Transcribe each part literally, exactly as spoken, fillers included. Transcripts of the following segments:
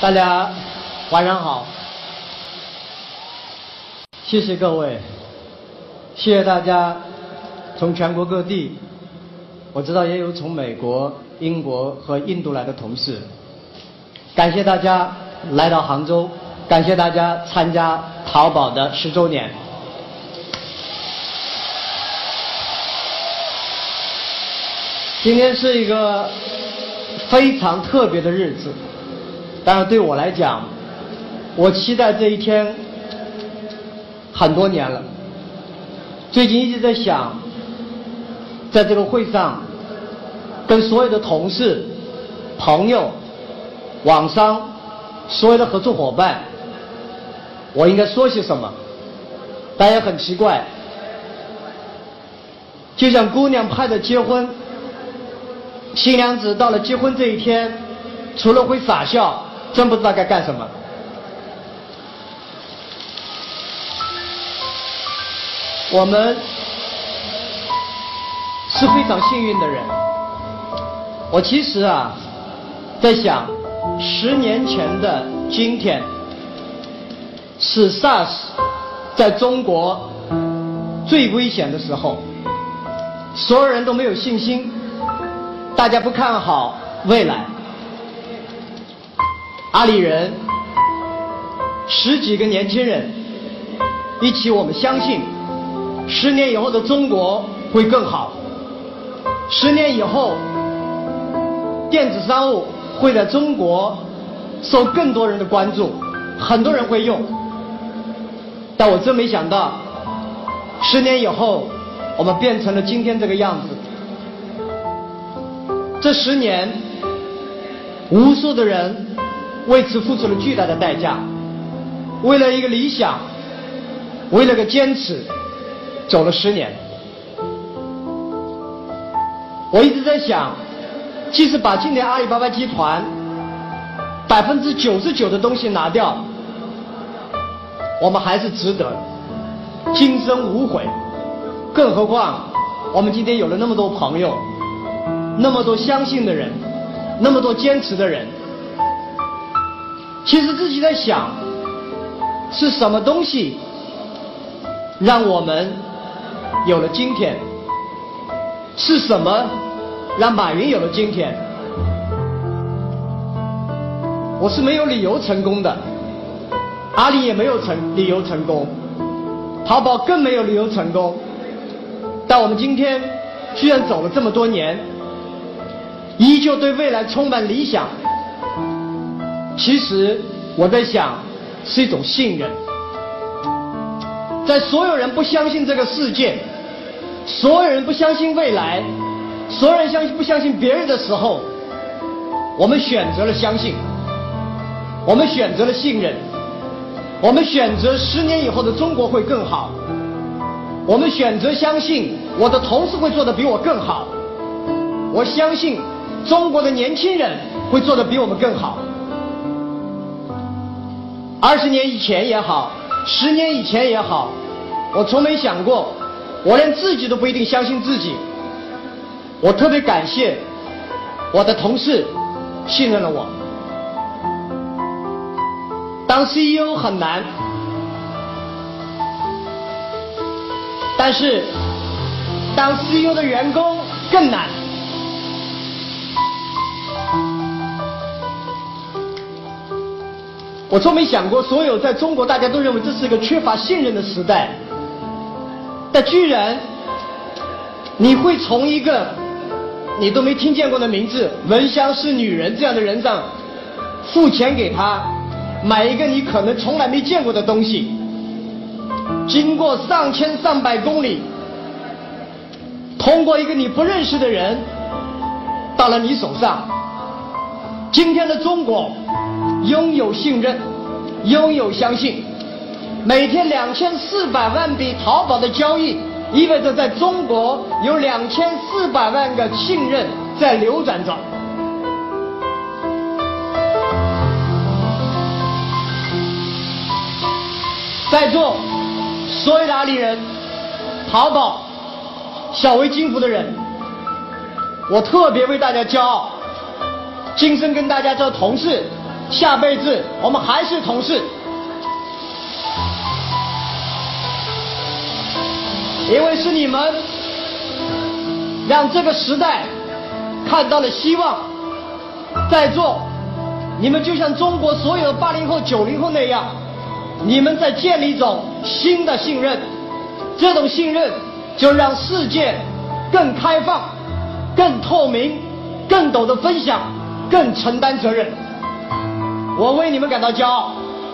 大家晚上好，谢谢各位，谢谢大家从全国各地，我知道也有从美国、英国和印度来的同事，感谢大家来到杭州，感谢大家参加淘宝的十周年。今天是一个非常特别的日子，但是对我来讲，我期待这一天很多年了。最近一直在想，在这个会上跟所有的同事、朋友、网商、所有的合作伙伴，我应该说些什么？大家很奇怪，就像姑娘拍的结婚，新娘子到了结婚这一天，除了会傻笑，真不知道该干什么。我们是非常幸运的人。我其实啊，在想，十年前的今天，是 SARS 在中国最危险的时候，所有人都没有信心，大家不看好未来。阿里人十几个年轻人一起，我们相信十年以后的中国会更好。十年以后，电子商务会在中国受更多人的关注，很多人会用。但我真没想到，十年以后我们变成了今天这个样子。这十年，无数的人为此付出了巨大的代价，为了一个理想，为了个坚持，走了十年。我一直在想，即使把今年阿里巴巴集团百分之九十九的东西拿掉，我们还是值得，今生无悔。更何况我们今天有了那么多朋友，那么多相信的人，那么多坚持的人。其实自己在想，是什么东西让我们有了今天？是什么让马云有了今天？我是没有理由成功的，阿里也没有成理由成功，淘宝更没有理由成功。但我们今天居然走了这么多年，依旧对未来充满理想。其实我在想，是一种信任。在所有人不相信这个世界，所有人不相信未来，所有人相信不相信别人的时候，我们选择了相信，我们选择了信任，我们选择十年以后的中国会更好，我们选择相信我的同事会做得比我更好，我相信中国的年轻人会做得比我们更好。二十年以前也好，十年以前也好，我从没想过，我连自己都不一定相信自己。我特别感谢我的同事信任了我。当 C E O 很难，但是当 C E O 的员工更难。我从没想过，所有在中国大家都认为这是一个缺乏信任的时代，但居然你会从一个你都没听见过的名字“闻香是女人”这样的人上付钱给他，买一个你可能从来没见过的东西，经过上千上百公里，通过一个你不认识的人到了你手上。今天的中国拥有信任，拥有相信。每天两千四百万笔淘宝的交易，意味着在中国有两千四百万个信任在流转着。在座所有的阿里人、淘宝、小微金服的人，我特别为大家骄傲。今生跟大家做同事， 下辈子我们还是同事。因为是你们让这个时代看到了希望，在座你们就像中国所有的八零后、九零后那样，你们在建立一种新的信任，这种信任就让世界更开放、更透明、更懂得分享、更承担责任。我为你们感到骄傲。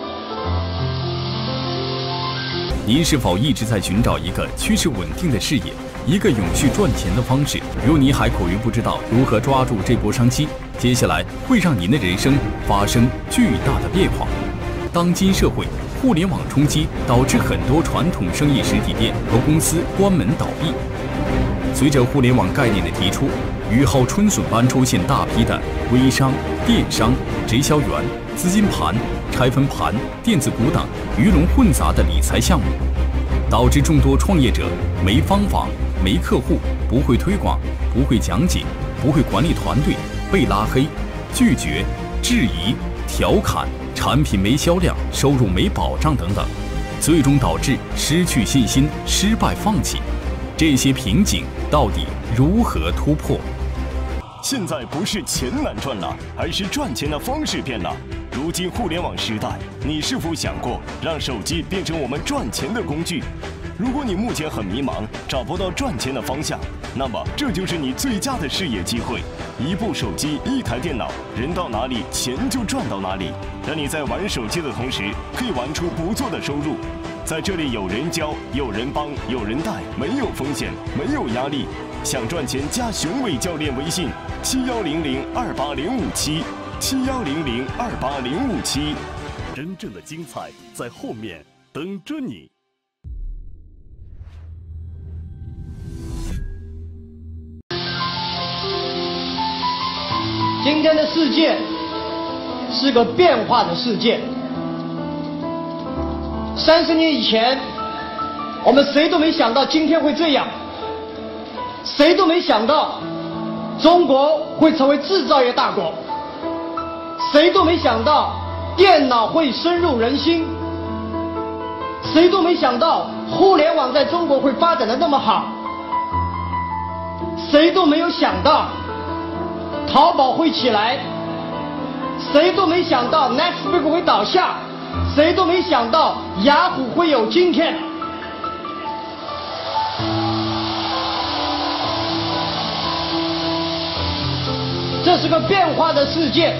您是否一直在寻找一个趋势稳定的事业，一个永续赚钱的方式？如您还苦于不知道如何抓住这波商机，接下来会让您的人生发生巨大的变化。当今社会，互联网冲击导致很多传统生意实体店和公司关门倒闭。随着互联网概念的提出，雨后春笋般出现大批的微商、电商、直销员、资金盘、拆分盘、电子股等鱼龙混杂的理财项目，导致众多创业者没方法、没客户、不会推广、不会讲解、不会管理团队，被拉黑、拒绝、质疑、调侃，产品没销量、收入没保障等等，最终导致失去信心、失败放弃。这些瓶颈到底如何突破？ 现在不是钱难赚了，而是赚钱的方式变了。如今互联网时代，你是否想过让手机变成我们赚钱的工具？如果你目前很迷茫，找不到赚钱的方向，那么这就是你最佳的事业机会。一部手机，一台电脑，人到哪里，钱就赚到哪里。让你在玩手机的同时，可以玩出不错的收入。在这里有人教，有人帮，有人带，没有风险，没有压力。想赚钱，加雄伟教练微信：七幺零零二八零五七，七幺零零二八零五七。 真正的精彩在后面等着你。 今天的世界是个变化的世界。三十年以前，我们谁都没想到今天会这样，谁都没想到中国会成为制造业大国，谁都没想到电脑会深入人心，谁都没想到互联网在中国会发展的那么好，谁都没有想到淘宝会起来，谁都没想到 Netflix 会倒下，谁都没想到雅虎会有今天。这是个变化的世界，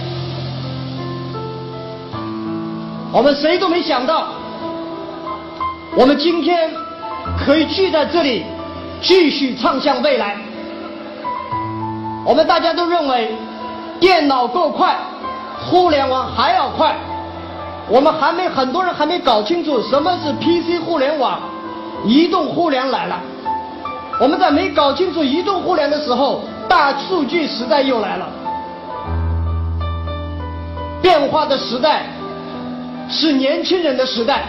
我们谁都没想到，我们今天可以聚在这里，继续畅向未来。我们大家都认为电脑够快，互联网还要快。我们还没很多人还没搞清楚什么是 P C 互联网，移动互联来了。我们在没搞清楚移动互联的时候，大数据时代又来了。变化的时代是年轻人的时代。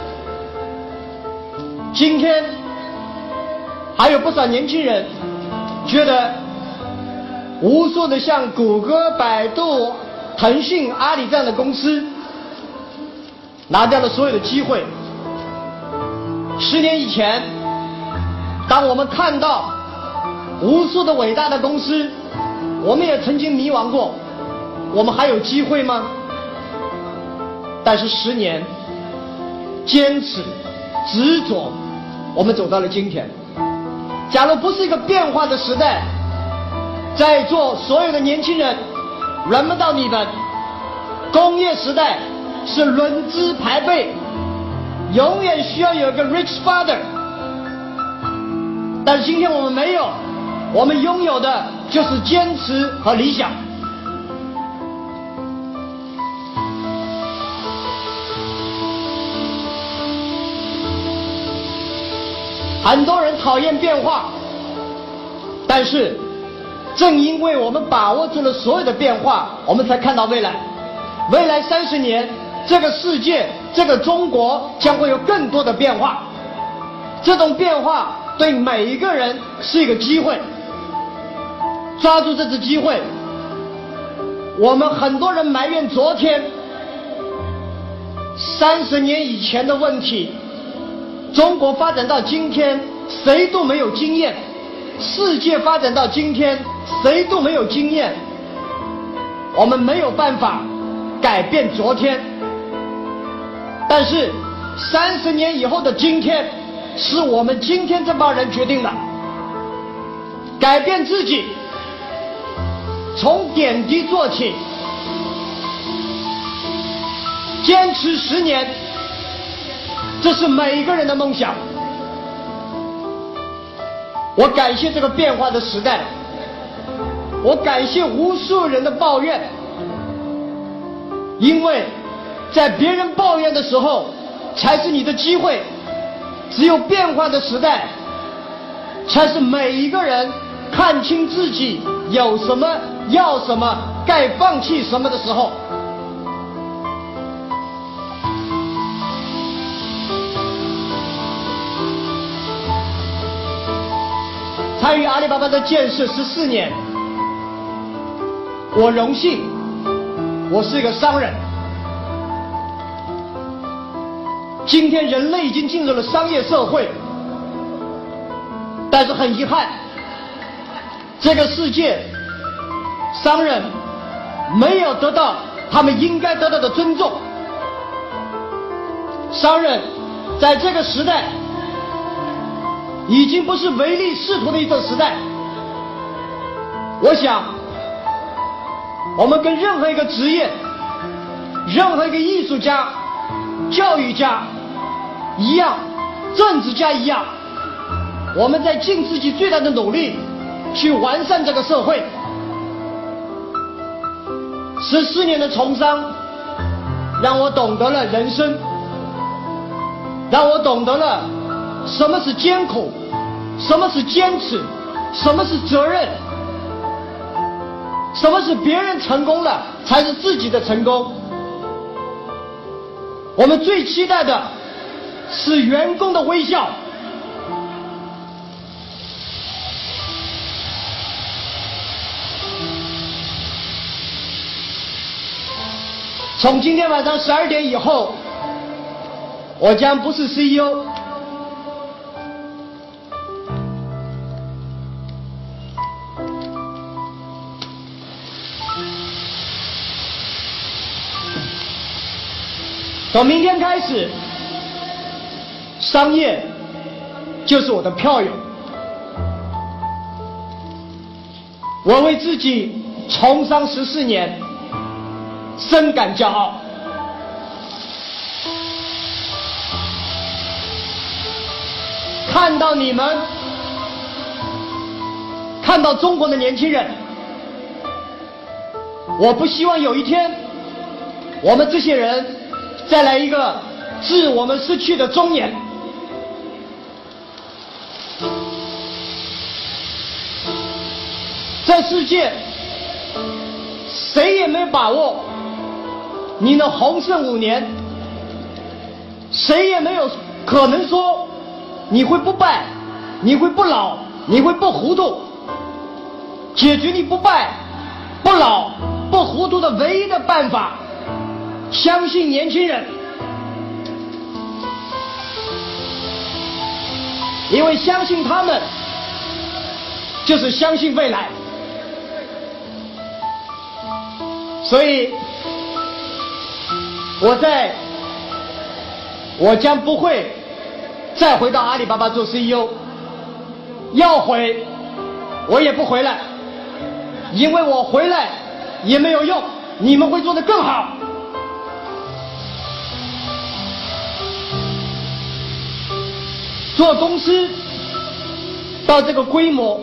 今天还有不少年轻人觉得无数的像谷歌、百度、腾讯、阿里这样的公司拿掉了所有的机会。十年以前，当我们看到无数的伟大的公司，我们也曾经迷茫过，我们还有机会吗？但是十年坚持执着，我们走到了今天。假如不是一个变化的时代，在座所有的年轻人，轮不到你们。工业时代是轮资排辈，永远需要有一个 rich father。但是今天我们没有，我们拥有的就是坚持和理想。很多人讨厌变化，但是正因为我们把握住了所有的变化，我们才看到未来。未来三十年，这个世界，这个中国将会有更多的变化。这种变化对每一个人是一个机会，抓住这次机会， 我们很多人埋怨昨天，三十年以前的问题，中国发展到今天，谁都没有经验；世界发展到今天，谁都没有经验。我们没有办法改变昨天，但是三十年以后的今天，是我们今天这帮人决定的。改变自己，从点滴做起，坚持十年，这是每一个人的梦想。我感谢这个变化的时代，我感谢无数人的抱怨，因为在别人抱怨的时候，才是你的机会。只有变化的时代，才是每一个人看清自己有什么、要什么、该放弃什么的时候。参与阿里巴巴的建设十四年，我荣幸，我是一个商人。今天人类已经进入了商业社会，但是很遗憾，这个世界商人没有得到他们应该得到的尊重。商人在这个时代已经不是唯利是图的一个时代。我想我们跟任何一个职业、任何一个艺术家、教育家一样，政治家一样，我们在尽自己最大的努力去完善这个社会。十四年的从商，让我懂得了人生，让我懂得了什么是艰苦，什么是坚持，什么是责任，什么是别人成功了才是自己的成功。我们最期待的是员工的微笑。从今天晚上十二点以后，我将不是 C E O， 从明天开始，商业就是我的票友。我为自己从商十四年深感骄傲。看到你们，看到中国的年轻人，我不希望有一天我们这些人再来一个致我们失去的中年。这世界谁也没把握你能宏盛五年，谁也没有可能说你会不败，你会不老，你会不糊涂。解决你不败、不老、不糊涂的唯一的办法，相信年轻人。因为相信他们，就是相信未来。所以我在我将不会再回到阿里巴巴做 C E O， 要回我也不回来，因为我回来也没有用，你们会做得更好。做公司到这个规模，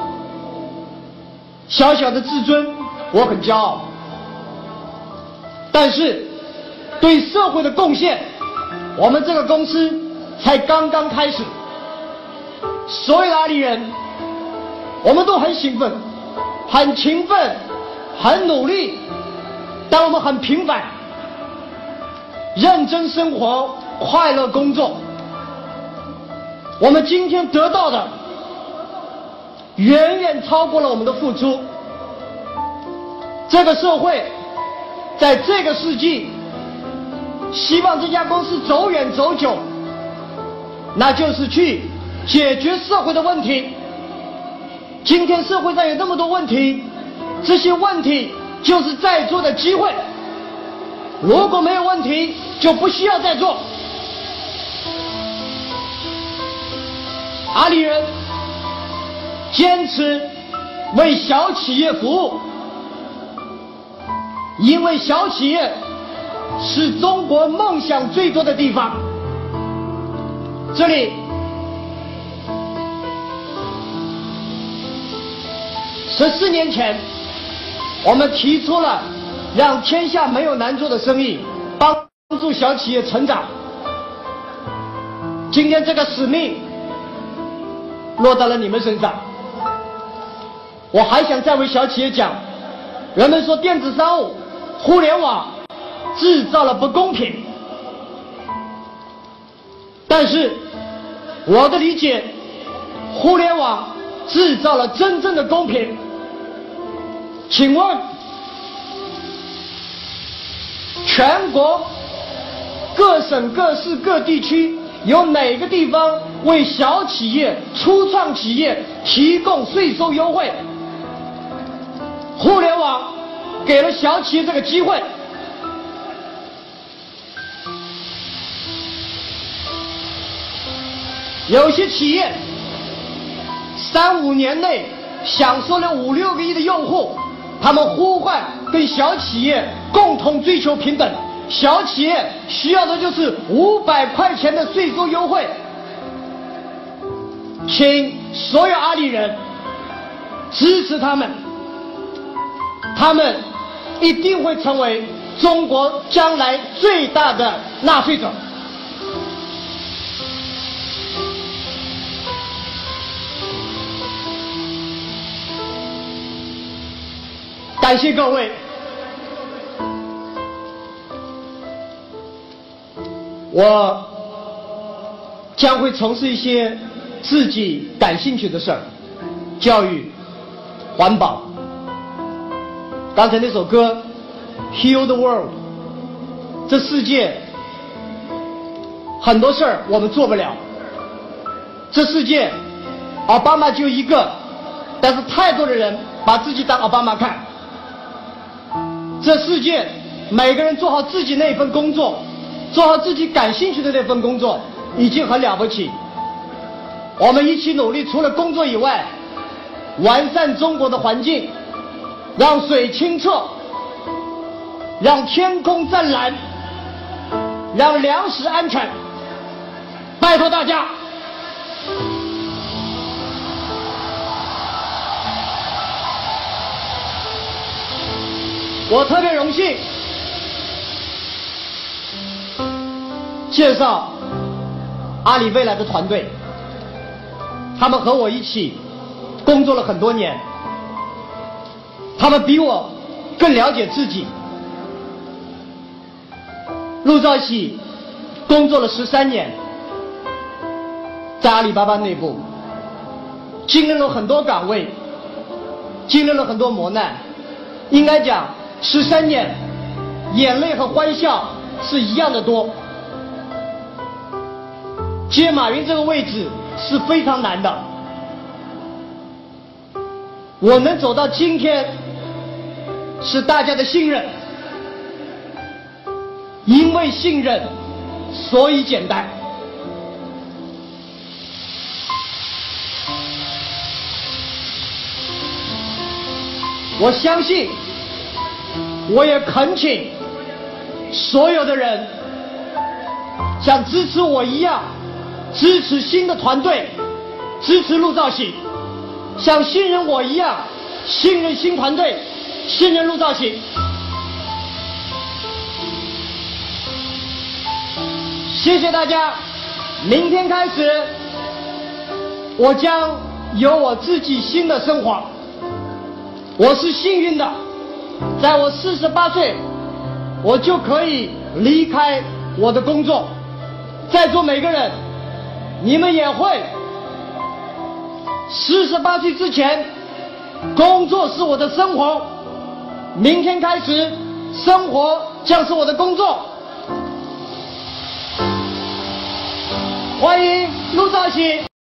小小的自尊我很骄傲，但是对社会的贡献，我们这个公司才刚刚开始。所有的阿里人，我们都很兴奋，很勤奋，很努力，但我们很平凡，认真生活，快乐工作。我们今天得到的远远超过了我们的付出。 这个社会在这个世纪希望这家公司走远走久，那就是去解决社会的问题。今天社会上有那么多问题，这些问题就是在做的机会。如果没有问题，就不需要再做。阿里人坚持为小企业服务，因为小企业是中国梦想最多的地方。这里十四年前，我们提出了让天下没有难做的生意，帮助小企业成长。今天这个使命落到了你们身上。我还想再为小企业讲，人们说电子商务、互联网制造了不公平，但是我的理解，互联网制造了真正的公平。请问全国各省各市各地区有哪个地方为小企业、初创企业提供税收优惠？互联网给了小企业这个机会。有些企业三五年内享受了五六个亿的用户，他们呼唤跟小企业共同追求平等。小企业需要的就是五百块钱的税收优惠。请所有阿里人支持他们，他们一定会成为中国将来最大的纳税者。感谢各位。我将会从事一些自己感兴趣的事儿，教育、环保。刚才那首歌 Heal the World， 这世界很多事儿我们做不了，这世界奥巴马就一个，但是太多的人把自己当奥巴马看。这世界每个人做好自己那份工作，做好自己感兴趣的那份工作已经很了不起。我们一起努力，除了工作以外，完善中国的环境，让水清澈，让天空湛蓝，让粮食安全。拜托大家。我特别荣幸介绍阿里未来的团队，他们和我一起工作了很多年，他们比我更了解自己。陆兆禧工作了十三年，在阿里巴巴内部经历了很多岗位，经历了很多磨难。应该讲十三年眼泪和欢笑是一样的多。接马云这个位置是非常难的，我能走到今天是大家的信任，因为信任所以简单。我相信，我也恳请所有的人像支持我一样支持新的团队，支持陆兆禧，像信任我一样信任新团队，信任陆兆禧。谢谢大家。明天开始我将有我自己新的生活。我是幸运的，在我四十八岁我就可以离开我的工作。在座每个人你们也会，四十八岁之前工作是我的生活， 明天开始，生活将是我的工作。欢迎陆兆禧。